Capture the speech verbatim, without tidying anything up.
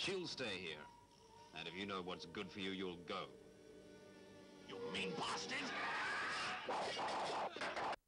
She'll stay here. And if you know what's good for you, you'll go. You mean bastard!